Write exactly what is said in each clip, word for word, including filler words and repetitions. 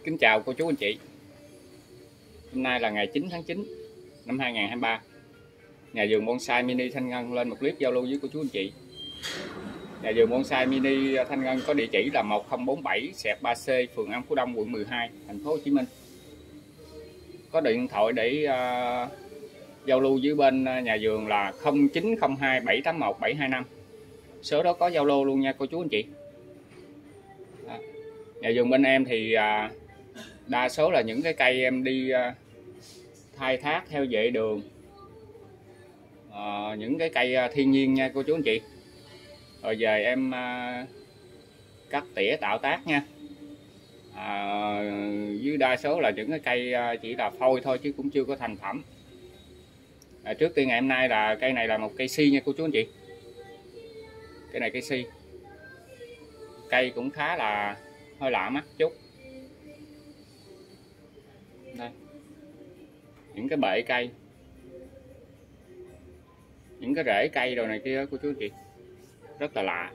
Kính chào cô chú anh chị. Hôm nay là ngày chín tháng chín năm hai nghìn không trăm hai mươi ba. Nhà vườn bonsai mini Thanh Ngân lên một clip giao lưu với cô chú anh chị. Nhà vườn bonsai mini Thanh Ngân có địa chỉ là một không bốn bảy ba C, phường An Phú Đông, quận mười hai, thành phố Hồ Chí Minh. Có điện thoại để uh, giao lưu với bên nhà vườn là không chín không hai bảy tám một bảy hai năm. Số đó có giao lô luôn nha cô chú anh chị. Đó. Nhà vườn bên em thì uh, đa số là những cái cây em đi uh, khai thác theo vệ đường, uh, những cái cây uh, thiên nhiên nha cô chú anh chị. Rồi về em uh, cắt tỉa tạo tác nha. Uh, với đa số là những cái cây uh, chỉ là phôi thôi chứ cũng chưa có thành phẩm. uh, Trước tiên ngày hôm nay là cây này là một cây si nha cô chú anh chị. Cây này cây si, cây cũng khá là hơi lạ mắt chút. Đây, những cái bệ cây, những cái rễ cây đồ này kia của chú anh chị rất là lạ.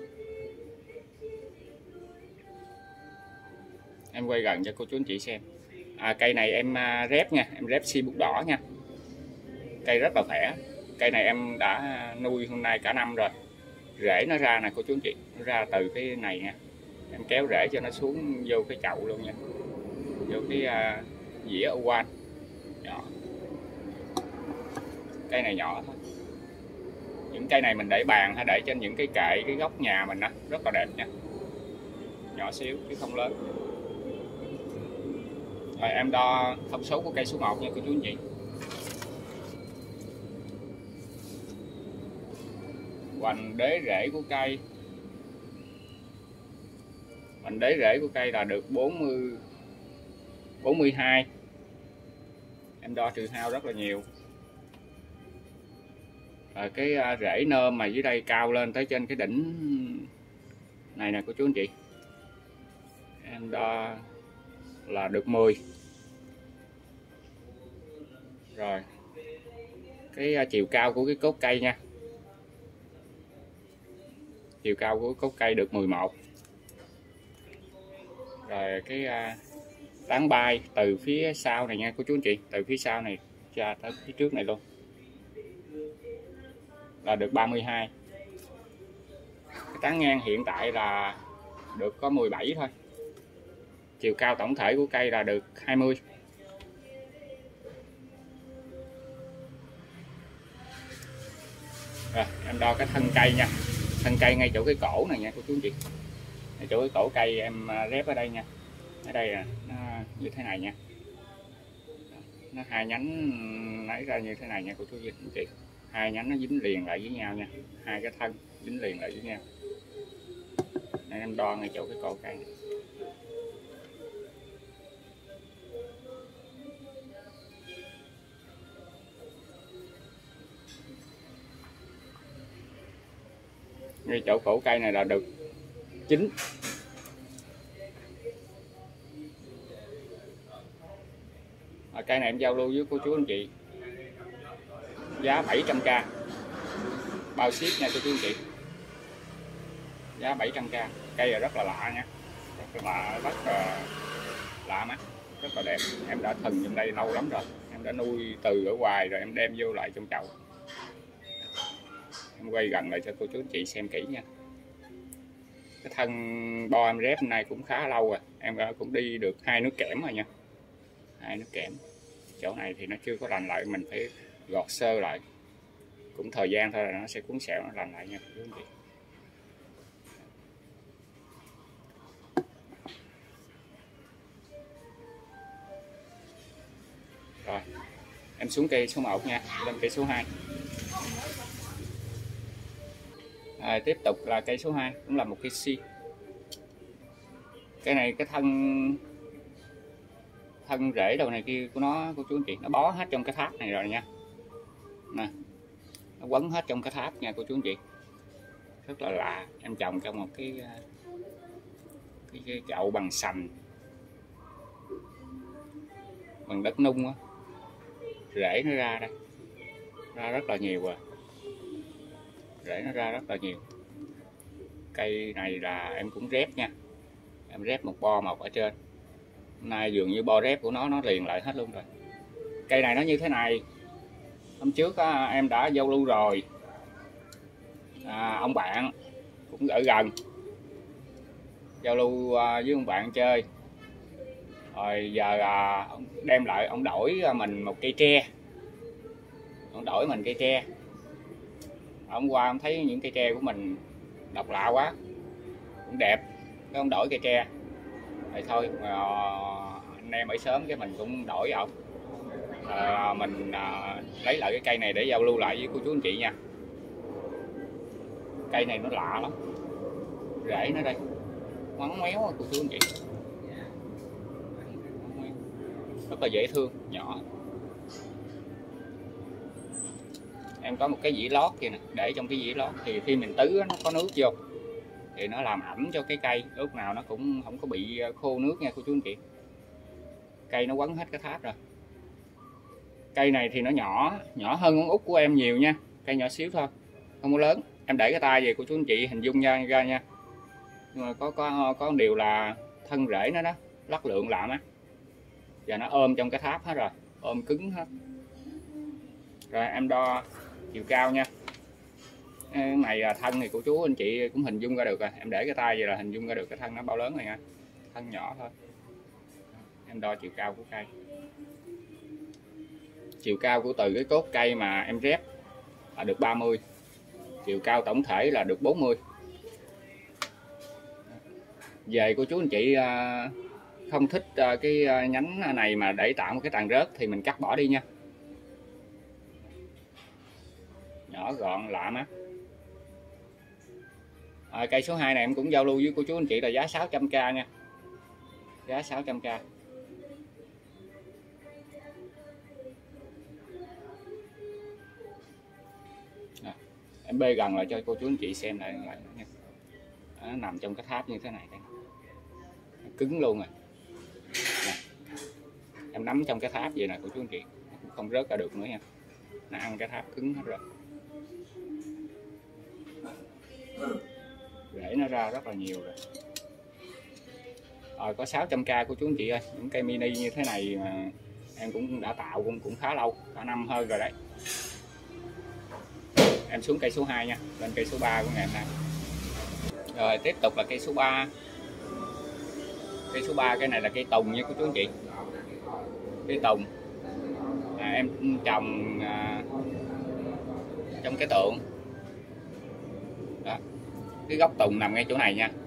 Em quay gần cho cô chú anh chị xem. À, cây này em rép nha, em rép si bút đỏ nha. Cây rất là khỏe. Cây này em đã nuôi hôm nay cả năm rồi. Rễ nó ra nè cô chú anh chị, nó ra từ cái này nha. Em kéo rễ cho nó xuống vô cái chậu luôn nha, vô cái uh, dĩa ô quan nhỏ. Cây này nhỏ thôi. Những cây này mình để bàn hay để trên những cái kệ cái góc nhà mình đó, rất là đẹp nha. Nhỏ xíu chứ không lớn. Rồi em đo thông số của cây số một nha cô chú anh chị. Hoành đế rễ của cây, hoành đế rễ của cây là được bốn mươi, bốn mươi hai. Em đo trừ hao rất là nhiều. Rồi cái rễ nơm mà dưới đây cao lên tới trên cái đỉnh này nè cô chú anh chị, em đo là được mười. Rồi cái chiều cao của cái cốt cây nha, chiều cao của cốt cây được mười một. Rồi cái tán bay từ phía sau này nha cô chú anh chị, từ phía sau này ra tới phía trước này luôn là được ba mươi hai. Cái tán ngang hiện tại là được có mười bảy thôi. Chiều cao tổng thể của cây là được hai mươi. Rồi em đo cái thân cây nha. Thân cây ngay chỗ cái cổ này nha cô chú anh chị. Ngay chỗ cái cổ cây em rép ở đây nha. Ở đây là nó như thế này nha. Nó hai nhánh lấy ra như thế này nha cô chú anh chị. Hai nhánh nó dính liền lại với nhau nha. Hai cái thân dính liền lại với nhau. Nên em đo ngay chỗ cái cổ cây này. Ngay chỗ cổ cây này là được chín. Ở cây này em giao lưu với cô chú anh chị giá bảy trăm k, bao ship nha cô chú anh chị. Giá bảy trăm k. Cây là rất là lạ nha, rất là lạ, rất là lạ mắt, rất là đẹp. Em đã thần trong đây lâu lắm rồi, em đã nuôi từ ở ngoài rồi em đem vô lại trong chậu. Em quay gần lại cho cô chú anh chị xem kỹ nha. Cái thân bo em rép hôm nay cũng khá lâu rồi, em cũng đi được hai nước kẽm rồi nha, hai nước kẽm. Chỗ này thì nó chưa có lành lại, mình phải gọt sơ lại, cũng thời gian thôi là nó sẽ cuốn sẹo, nó lành lại nha cô chú anh chị. Rồi em xuống cây số một nha, lên cây số hai. À, tiếp tục là cây số hai, cũng là một cây si. Cái này cái thân thân rễ đầu này kia của nó cô chú anh chị, nó bó hết trong cái tháp này rồi nha. Nè, nó quấn hết trong cái tháp nha cô chú anh chị. Rất là lạ. Em trồng trong một cái cái, cái chậu bằng sành, bằng đất nung á. Rễ nó ra đây, ra rất là nhiều rồi, rễ nó ra rất là nhiều. Cây này là em cũng rép nha, em rép một bo một ở trên. Nay dường như bo rép của nó nó liền lại hết luôn rồi. Cây này nó như thế này. Hôm trước á, em đã giao lưu rồi. À, ông bạn cũng ở gần, giao lưu à, với ông bạn chơi. Rồi giờ à, ông đem lại ông đổi mình một cây tre. Ông đổi mình cây tre. Hôm qua ông thấy những cây tre của mình độc lạ quá, cũng đẹp, cái ông đổi cây tre. Vậy thôi à, anh em ở sớm cái mình cũng đổi ông. À, mình à, lấy lại cái cây này để giao lưu lại với cô chú anh chị nha. Cây này nó lạ lắm, rễ nó đây ngoắn méo cô chú anh chị, rất là dễ thương, nhỏ. Em có một cái dĩa lót kia nè, để trong cái dĩa lót thì khi mình tứ nó có nước vô thì nó làm ẩm cho cái cây, lúc nào nó cũng không có bị khô nước nha cô chú anh chị. Cây nó quấn hết cái tháp rồi. Cây này thì nó nhỏ, nhỏ hơn ngón út của em nhiều nha, cây nhỏ xíu thôi, không có lớn. Em để cái tay về cô chú anh chị hình dung ra, ra nha. Nhưng mà có có có điều là thân rễ nó đó lắc lượng lạ á, và nó ôm trong cái tháp hết rồi, ôm cứng hết. Rồi em đo chiều cao nha. Cái này là thân thì cô chú anh chị cũng hình dung ra được rồi. Em để cái tay vậy là hình dung ra được cái thân nó bao lớn này nha. Thân nhỏ thôi. Em đo chiều cao của cây. Chiều cao của từ cái cốt cây mà em rép là được ba mươi. Chiều cao tổng thể là được bốn mươi. Về cô chú anh chị không thích cái nhánh này mà để tạo một cái tàn rớt thì mình cắt bỏ đi nha. Nhỏ gọn lạ mắt. À, cây số hai này em cũng giao lưu với cô chú anh chị là giá sáu trăm k nha. Giá sáu trăm k. À, em bê gần lại cho cô chú anh chị xem lại lại nha. Nó nằm trong cái tháp như thế này đây. Nó cứng luôn rồi. Nè. Em nắm trong cái tháp vậy nè cô chú anh chị, cũng không rớt ra được nữa nha. Nó ăn cái tháp cứng hết rồi. Rễ nó ra rất là nhiều rồi. Rồi có sáu trăm k của chú anh chị ơi. Những cây mini như thế này mà em cũng đã tạo cũng cũng khá lâu, cả năm hơn rồi đấy. Em xuống cây số hai nha, lên cây số ba của ngày hôm nay. Rồi tiếp tục là cây số ba. Cây số ba, cây này là cây tùng nha cô chú anh chị. Cây tùng à, em trồng à, trong cái tượng đó. Cái gốc tùng nằm ngay chỗ này nha.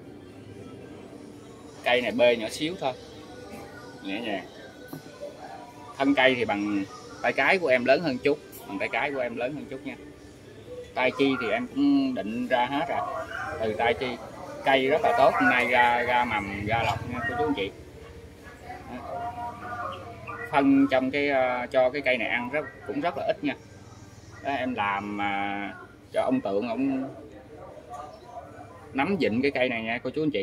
Cây này bê nhỏ xíu thôi, nhẹ nhàng. Thân cây thì bằng tay cái của em lớn hơn chút, bằng tay cái của em lớn hơn chút nha. Tai chi thì em cũng định ra hết rồi. Từ tai chi cây rất là tốt, hôm nay ra ra mầm ra lọc nha cô chú anh chị. Phân trong cái uh, cho cái cây này ăn rất cũng rất là ít nha. Đó, em làm uh, cho ông Tượng ông nắm vịn cái cây này nha cô chú anh chị.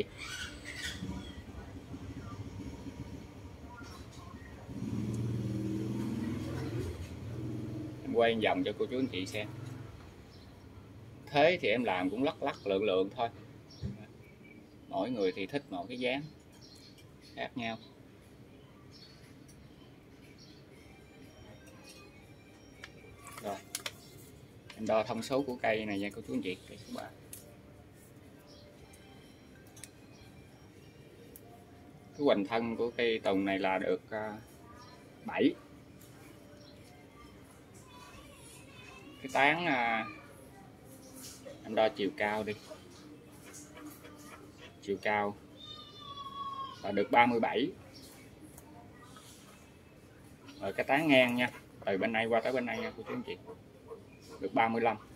Em quay vòng cho cô chú anh chị xem. Thế thì em làm cũng lắc lắc lượng lượng thôi. Mỗi người thì thích một cái dáng khác nhau. Rồi em đo thông số của cây này nha cô chú anh chị. Cây số ba. Cái hoành thân của cây tùng này là được uh, bảy. Cái tán uh, em đo chiều cao đi. Chiều cao là được ba mươi bảy. Rồi cái tán ngang nha, từ bên này qua tới bên này nha cô chú anh chị, được ba mươi lăm.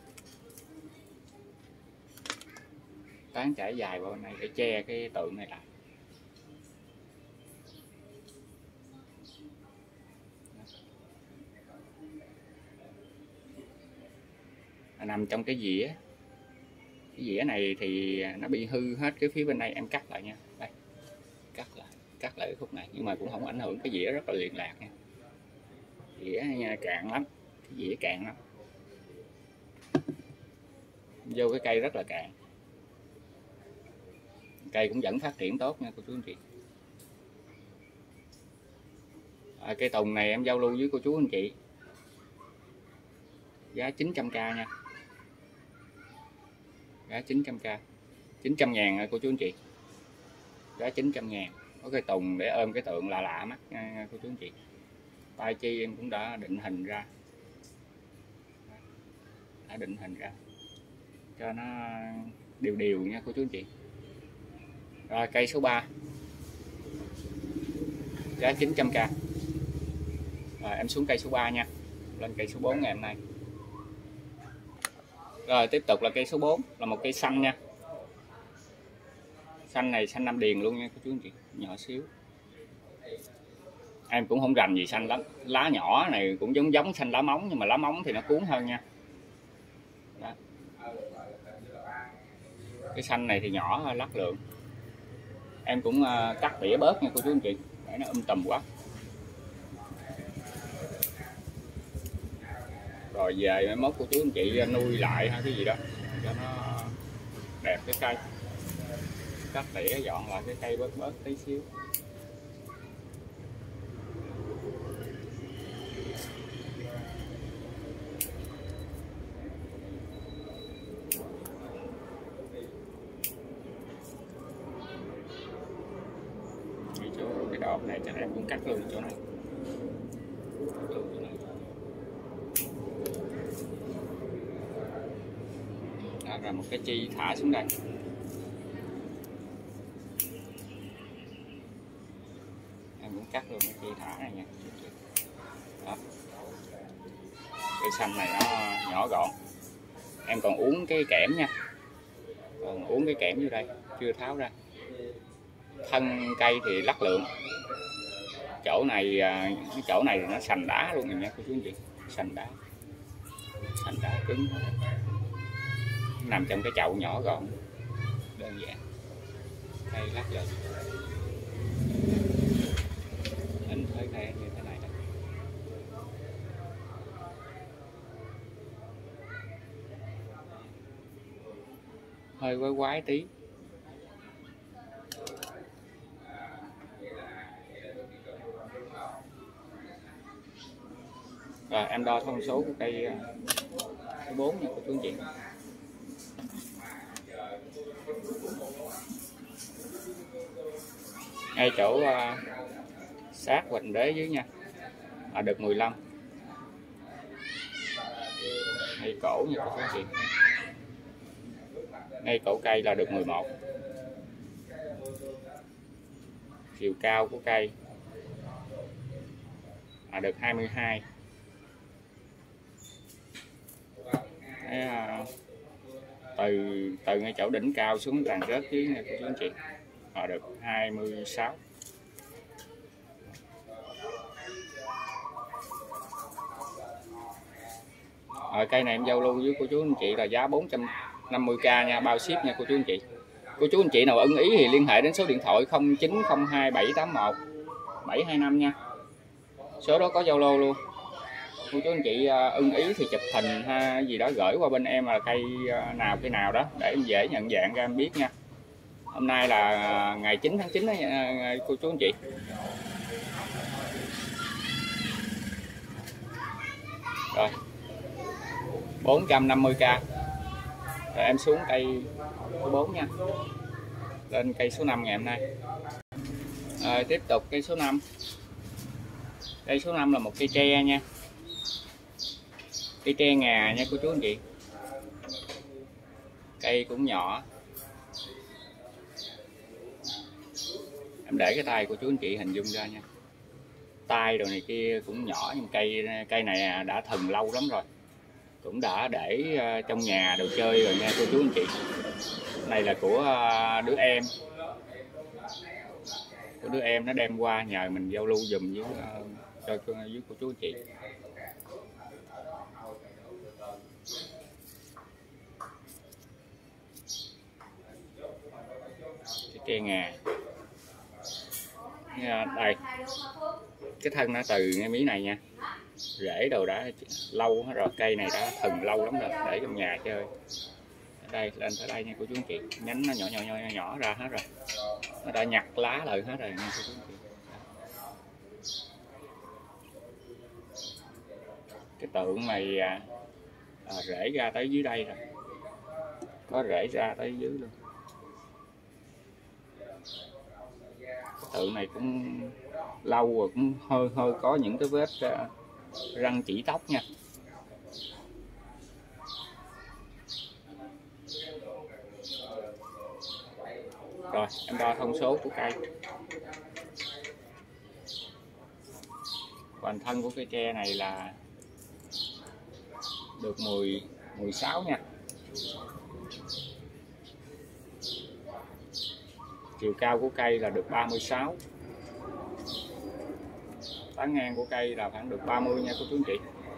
Tán trải dài qua bên này để che cái tượng này lại. Nằm trong cái dĩa. Cái dĩa này thì nó bị hư hết cái phía bên đây, em cắt lại nha. Đây, cắt lại, cắt lại cái khúc này, nhưng mà cũng không ảnh hưởng, cái dĩa rất là liền lạc nha. Dĩa nha, cạn lắm, cái dĩa cạn lắm. Vô cái cây rất là cạn. Cây cũng vẫn phát triển tốt nha cô chú anh chị. À, cây tùng này em giao lưu với cô chú anh chị giá chín trăm k nha, giá chín trăm k, chín trăm ngàn rồi cô chú anh chị, giá chín trăm ngàn. Có cây tùng để ôm cái tượng lạ lạ mắt nha cô chú anh chị. Tai chi em cũng đã định hình ra, đã định hình ra cho nó đều đều nha cô chú anh chị. Rồi cây số ba giá chín trăm k. Rồi em xuống cây số ba nha, lên cây số bốn ngày hôm nay. Rồi tiếp tục là cây số bốn, là một cây xanh nha. Xanh này xanh Nam Điền luôn nha cô chú anh chị, nhỏ xíu. Em cũng không rành gì xanh lắm. Lá nhỏ này cũng giống giống xanh lá móng, nhưng mà lá móng thì nó cuốn hơn nha. Đó. Cái xanh này thì nhỏ hơn, lắc lượng. Em cũng cắt tỉa bớt nha cô chú anh chị, để nó um tùm quá. Rồi về mai mốt cô chú anh chị nuôi lại hay cái gì đó cho nó đẹp cái cây. Cắt tỉa dọn lại cái cây bớt bớt tí xíu. Cái chỗ cái đọt này chắc em cũng cắt luôn chỗ này. Cắt luôn chỗ này. Đó, rồi một cái chi thả xuống đây. Em cũng cắt luôn cái chi thả này nha. Đó. Cây xanh này nó nhỏ gọn. Em còn uống cái kẽm nha, còn uống cái kẽm vô đây chưa tháo ra. Thân cây thì lắc lượng. Chỗ này cái chỗ này thì nó sành đá luôn rồi nha cô chú anh chị, sành đá, sành đá cứng, nằm trong cái chậu nhỏ gọn đơn giản. Cây lắc lượng, hình thế này như thế này đây. Hơi quái quái tí. Rồi em đo thông số của cây số bốn nha cô chú anh chị. Ngay chỗ uh, sát hoành đế dưới nha, là được mười lăm. Ngay cổ nha cô chú anh chị. Ngay cổ cây là được mười một. Chiều cao của cây là được hai mươi hai. Đấy, à, từ từ ngay chỗ đỉnh cao xuống tàn rớt dưới nha cô chú anh chị, là được hai mươi sáu. Rồi cây này em giao lưu với cô chú anh chị là giá bốn trăm năm mươi k nha, bao ship nha cô chú anh chị. Cô chú anh chị nào ưng ý thì liên hệ đến số điện thoại không chín không hai bảy tám một bảy hai năm nha. Số đó có Zalo luôn. Cô chú anh chị ưng ý thì chụp hình ha gì đó gửi qua bên em là cây nào cây nào đó để em dễ nhận dạng ra em biết nha. Hôm nay là ngày chín tháng chín đó cô chú anh chị. Rồi bốn trăm năm mươi k. Rồi em xuống cây số bốn nha, lên cây số năm ngày hôm nay. Rồi tiếp tục cây số năm. Cây số năm là một cây tre nha, cây tre ngà nha cô chú anh chị. Cây cũng nhỏ. Em để cái tay của chú anh chị hình dung ra nha. Tay đồ này kia cũng nhỏ, nhưng cây cây này đã thần lâu lắm rồi, cũng đã để trong nhà đồ chơi rồi nha cô chú anh chị. Này là của đứa em, của đứa em nó đem qua nhờ mình giao lưu dùm với cho với cô chú anh chị. Cái tre ngà đây, cái thân nó từ ngay mí này nha, rễ đồ đã lâu hết rồi, cây này đã thần lâu lắm rồi, để trong nhà chơi. Ở đây lên tới đây nha cô chú anh chị, nhánh nó nhỏ nhỏ nhỏ nhỏ ra hết rồi, nó đã nhặt lá lại hết rồi nha cô chú anh chị. Cái tượng này à, à, rễ ra tới dưới đây rồi, có rễ ra tới dưới luôn. Cái tượng này cũng lâu rồi, cũng hơi hơi có những cái vết à, răng chỉ tóc nha. Rồi em đo thông số của cây. Toàn thân của cây tre này là được mười, mười sáu nha. Chiều cao của cây là được ba mươi sáu. Tán ngang của cây là khoảng được ba mươi nha cô chú anh chị.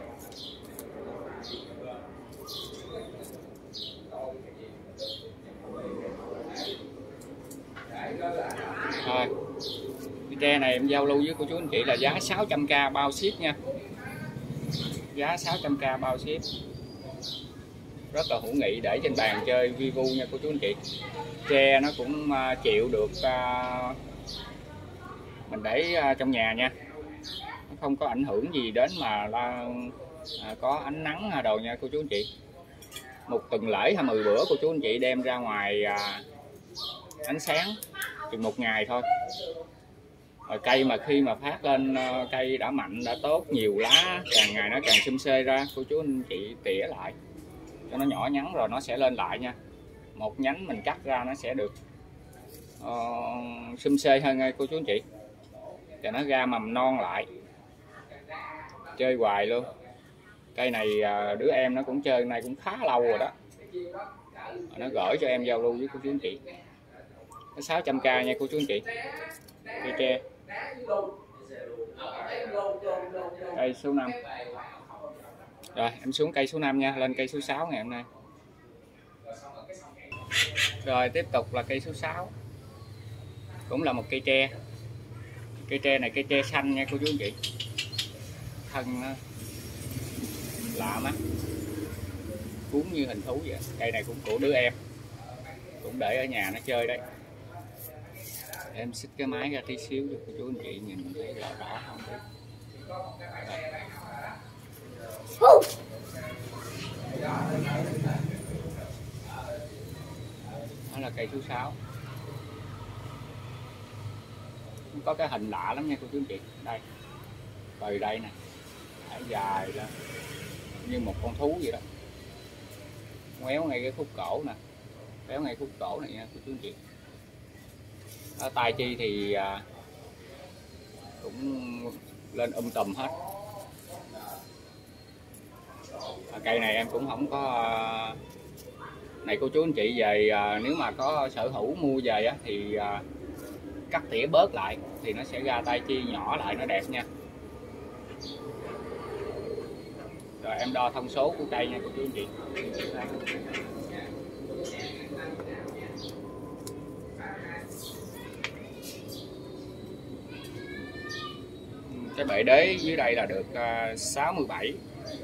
Rồi, cái tre này em giao lưu với cô chú anh chị là giá sáu trăm k bao ship nha. Giá sáu trăm k bao ship. Rất là hữu nghị, để trên bàn chơi vi vu nha cô chú anh chị. Tre nó cũng uh, chịu được uh, mình để uh, trong nhà nha. Nó không có ảnh hưởng gì đến mà là, uh, có ánh nắng uh, đồ nha cô chú anh chị. Một tuần lễ hay mười bữa cô chú anh chị đem ra ngoài uh, ánh sáng chừng một ngày thôi. Rồi cây mà khi mà phát lên uh, cây đã mạnh, đã tốt, nhiều lá, càng ngày nó càng xum xê ra, cô chú anh chị tỉa lại cho nó nhỏ nhắn rồi nó sẽ lên lại nha. Một nhánh mình cắt ra nó sẽ được uh, xum xê hơn ngay cô chú anh chị, cho nó ra mầm non lại. Chơi hoài luôn. Cây này uh, đứa em nó cũng chơi này cũng khá lâu rồi đó, nó gửi cho em giao lưu với cô chú anh chị. sáu trăm k nha cô chú anh chị. Cây tre. Cây số năm. Rồi em xuống cây số năm nha, lên cây số sáu ngày hôm nay. Rồi tiếp tục là cây số sáu. Cũng là một cây tre. Cây tre này cây tre xanh nha cô chú anh chị. Thân nó lạ mắt, cuốn như hình thú vậy. Cây này cũng của đứa em, cũng để ở nhà nó chơi đấy. Em xích cái máy ra tí xíu cho cô chú anh chị nhìn thấy rõ rõ không đấy. Đó là cây số sáu. Có cái hình lạ lắm nha cô chú anh chị. Đây, từ đây nè, dài lên như một con thú vậy đó. Ngoéo ngay cái khúc cổ nè, kéo ngay khúc cổ này nha cô chú anh chị. Đó, tai chi thì à, cũng lên um tùm hết. À, cây này em cũng không có à, này cô chú anh chị về à, nếu mà có sở hữu mua về á, thì à, cắt tỉa bớt lại thì nó sẽ ra tai chi nhỏ lại, nó đẹp nha. Rồi em đo thông số của cây nha cô chú anh chị. Cái bệ đế dưới đây là được uh, sáu mươi bảy.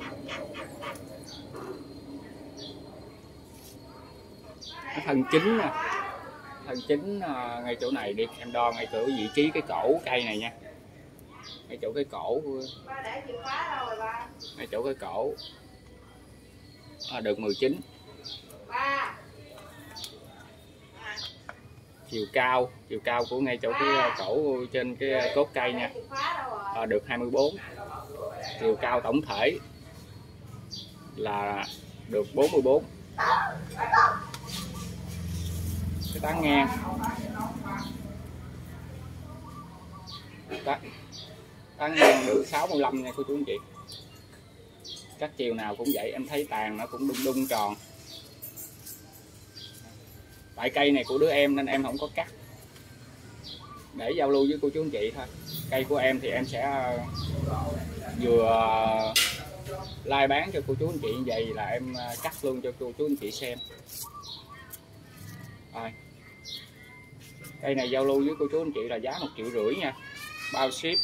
Cái thân chính nè, thân chính uh, ngay chỗ này đi, em đo ngay chỗ vị trí cái cổ cây này nha. Ngay chỗ cái cổ, ngay chỗ cái cổ à, được mười chín. Chiều cao, chiều cao của ngay chỗ cái cổ trên cái cốt cây nha, à, được hai mươi bốn. Chiều cao tổng thể là được bốn mươi bốn. Cái tán ngang, tán, tán ngang được sáu mươi lăm nha cô chú anh chị. Các chiều nào cũng vậy, em thấy tàn nó cũng đung đung tròn. Tại cây này của đứa em nên em không có cắt, để giao lưu với cô chú anh chị thôi. Cây của em thì em sẽ vừa like bán cho cô chú anh chị như vậy là em cắt luôn cho cô chú anh chị xem. Rồi. Cây này giao lưu với cô chú anh chị là giá một triệu rưỡi nha, bao ship.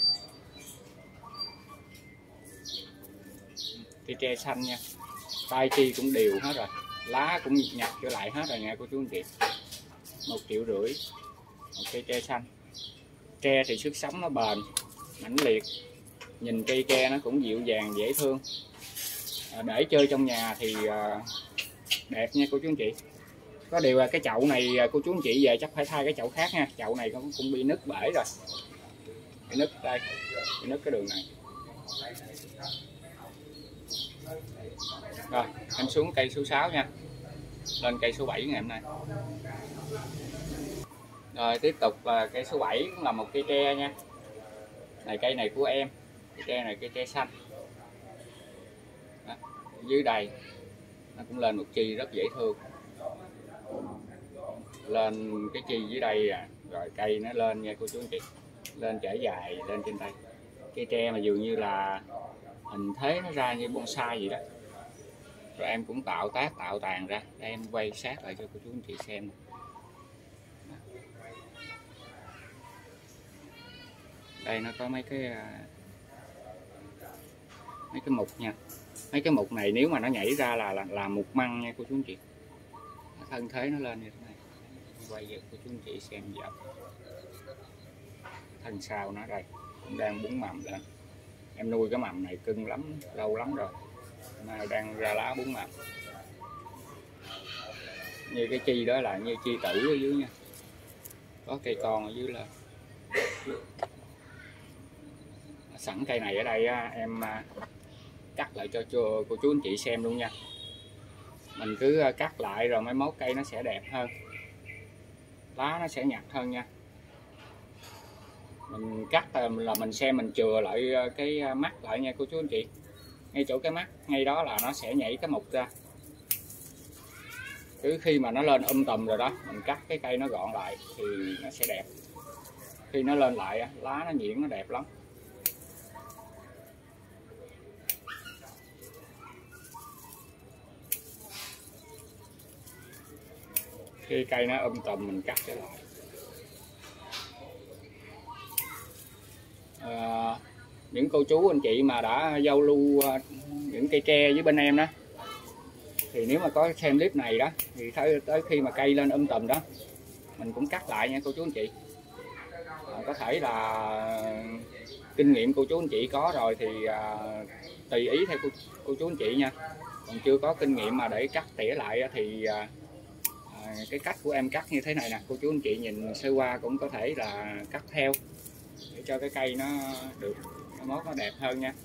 Cây tre xanh nha, tai chi cũng đều hết rồi, lá cũng nhặt trở lại hết rồi nha cô chú anh chị. Một triệu rưỡi một cây tre xanh. Tre thì sức sống nó bền, mãnh liệt, nhìn cây tre nó cũng dịu dàng dễ thương. để chơi trong nhà thì đẹp nha cô chú anh chị. Có điều là cái chậu này cô chú anh chị về chắc phải thay cái chậu khác nha, chậu này cũng cũng bị nứt bể rồi, bị nứt đây, bị nứt cái đường này. Rồi em xuống cây số sáu nha, lên cây số bảy ngày hôm nay. Rồi tiếp tục là cây số bảy cũng là một cây tre nha. Này cây này của em, cây tre này cây tre xanh. Đó, dưới đây nó cũng lên một chi rất dễ thương, lên cái chi dưới đây à, rồi cây nó lên nha cô chú anh chị, lên trải dài lên trên đây. Cây tre mà dường như là hình thế nó ra như bonsai vậy đó. Rồi em cũng tạo tác tạo tàn ra, đây em quay sát lại cho cô chú anh chị xem. Đây nó có mấy cái mấy cái mục nha, mấy cái mục này nếu mà nó nhảy ra là là, là mục măng nha cô chú anh chị. Thân thế nó lên như thế này, quay cho cô chú anh chị xem dọc. Thân sau nó đây cũng đang búng mầm lên, em nuôi cái mầm này cưng lắm, lâu lắm rồi, nay đang ra lá búng mầm. Như cái chi đó là như chi tử ở dưới nha, có cây con ở dưới lên. Sẵn cây này ở đây em cắt lại cho cô chú anh chị xem luôn nha. Mình cứ cắt lại rồi mấy mốt cây nó sẽ đẹp hơn, lá nó sẽ nhặt hơn nha. Mình cắt là mình xem mình chừa lại cái mắt lại nha cô chú anh chị. Ngay chỗ cái mắt, ngay đó là nó sẽ nhảy cái mục ra. Cứ khi mà nó lên um tùm rồi đó, mình cắt cái cây nó gọn lại thì nó sẽ đẹp. Khi nó lên lại, lá nó nhuyễn nó đẹp lắm. Khi cây nó um tùm mình cắt trở lại. À, những cô chú anh chị mà đã giao lưu những cây tre với bên em đó, thì nếu mà có xem clip này đó thì tới, tới khi mà cây lên um tùm đó mình cũng cắt lại nha cô chú anh chị. À, có thể là kinh nghiệm cô chú anh chị có rồi thì à, tùy ý theo cô, cô chú anh chị nha. Còn chưa có kinh nghiệm mà để cắt tỉa lại thì à, à, cái cách của em cắt như thế này nè, cô chú anh chị nhìn sơ qua cũng có thể là cắt theo để cho cái cây nó được nó mốt nó đẹp hơn nha.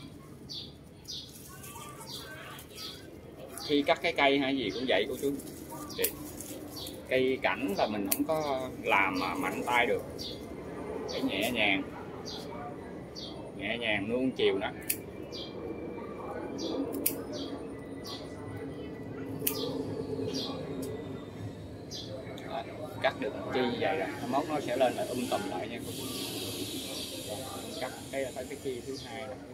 Khi cắt cái cây hay gì cũng vậy cô chú chị, cây cảnh là mình không có làm mà mạnh tay được, phải nhẹ nhàng nhẹ nhàng nuông chiều đó. Rồi, cắt được chi vậy rồi mốt nó sẽ lên là um tùm lại nha cô chú. Cắt cái tới cái chi thứ hai này.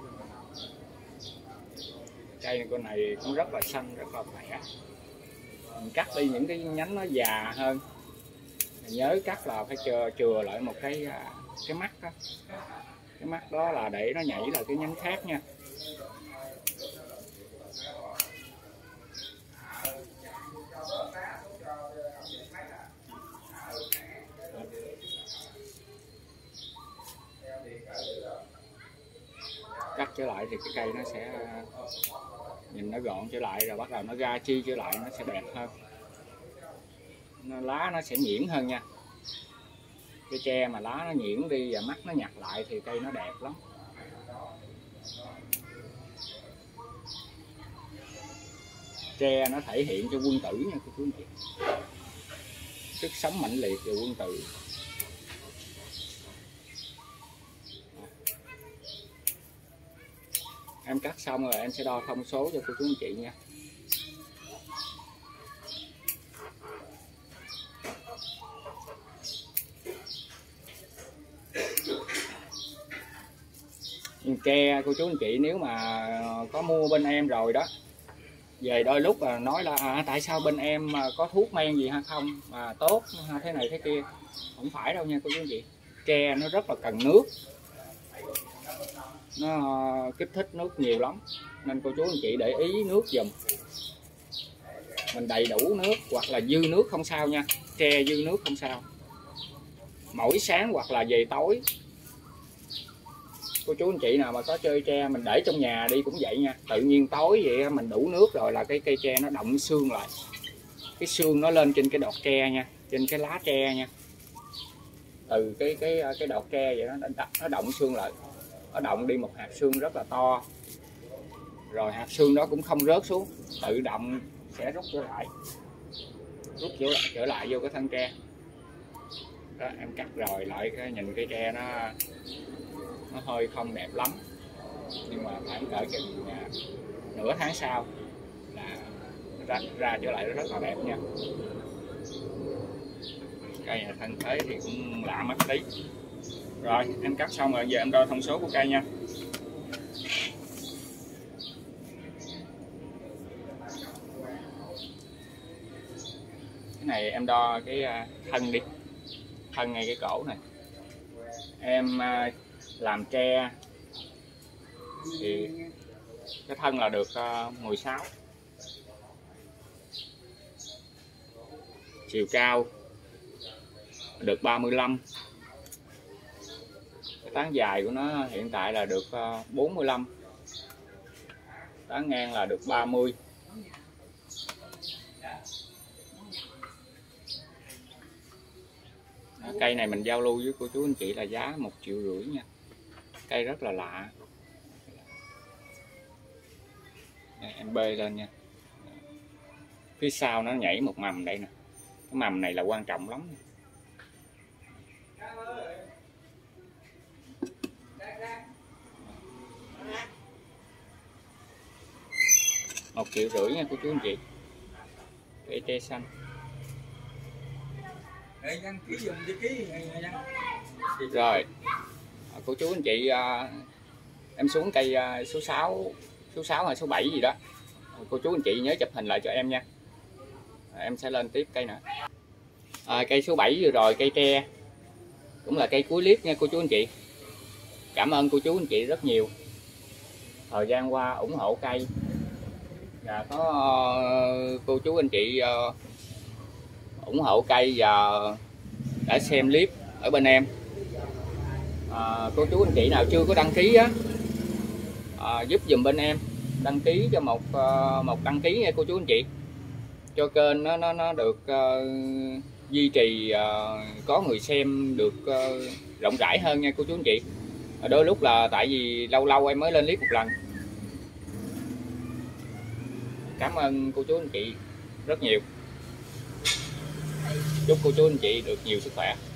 Cây con này cũng rất là xanh, rất là khỏe. Mình cắt đi những cái nhánh nó già hơn, mình nhớ cắt là phải chừa chừa lại một cái cái mắt đó. Cái mắt đó là để nó nhảy là cái nhánh khác nha. Cắt trở lại thì cái cây nó sẽ nhìn nó gọn trở lại, rồi bắt đầu nó ra chi trở lại nó sẽ đẹp hơn, nó, lá nó sẽ nhuyễn hơn nha. Cây tre mà lá nó nhuyễn đi và mắt nó nhặt lại thì cây nó đẹp lắm. Tre nó thể hiện cho quân tử nha cô chú anh chị, sức sống mạnh liệt và quân tử. Em cắt xong rồi em sẽ đo thông số cho cô chú anh chị nha. Tre cô chú anh chị nếu mà có mua bên em rồi đó, về đôi lúc là nói là à, tại sao bên em có thuốc men gì hay không mà tốt thế này thế kia, không phải đâu nha cô chú anh chị. Tre nó rất là cần nước, nó kích thích nước nhiều lắm, nên cô chú anh chị để ý nước giùm. Mình đầy đủ nước hoặc là dư nước không sao nha, tre dư nước không sao. Mỗi sáng hoặc là về tối Cô chú anh chị nào mà có chơi tre mình để trong nhà đi cũng vậy nha, tự nhiên tối vậy mình đủ nước rồi là cái cây tre nó động xương lại, cái xương nó lên trên cái đọt tre nha, trên cái lá tre nha, từ cái cái cái đọt tre vậy đó, nó, nó động xương lại, nó động đi một hạt xương rất là to, rồi hạt xương đó cũng không rớt xuống, tự động sẽ rút trở lại, rút trở lại, trở lại vô cái thân tre đó. Em cắt rồi lại cái nhìn cái tre nó nó hơi không đẹp lắm, nhưng mà khoảng cỡ chừng nửa tháng sau là ra, ra trở lại rất là đẹp nha. Cây này thân thế thì cũng lạ mắt tí. Rồi em cắt xong rồi, giờ em đo thông số của cây nha. Cái này em đo cái thân đi, thân ngay cái cổ này. Em làm tre thì cái thân là được mười sáu, chiều cao được ba mươi lăm, cái tán dài của nó hiện tại là được bốn mươi lăm, tán ngang là được ba mươi. Cây này mình giao lưu với cô chú anh chị là giá một triệu rưỡi nha. Cây rất là lạ. Đây, em bê lên nha. Phía sau nó nhảy một mầm đây nè. Cái mầm này là quan trọng lắm. Một triệu rưỡi nha cô chú anh chị. Cây tre xanh. Rồi cô chú anh chị, em xuống cây số sáu, số sáu hay số bảy gì đó, cô chú anh chị nhớ chụp hình lại cho em nha, em sẽ lên tiếp cây nữa. À, cây số bảy vừa rồi, cây tre cũng là cây cuối clip nha cô chú anh chị. Cảm ơn cô chú anh chị rất nhiều thời gian qua ủng hộ cây, và có cô chú anh chị ủng hộ cây và đã xem clip ở bên em. À, cô chú anh chị nào chưa có đăng ký á, à, giúp dùm bên em đăng ký cho một một đăng ký nha cô chú anh chị, cho kênh nó nó nó được uh, duy trì, uh, có người xem được uh, rộng rãi hơn nha cô chú anh chị. À, đôi lúc là tại vì lâu lâu em mới lên clip một lần. Cảm ơn cô chú anh chị rất nhiều. Chúc cô chú anh chị được nhiều sức khỏe.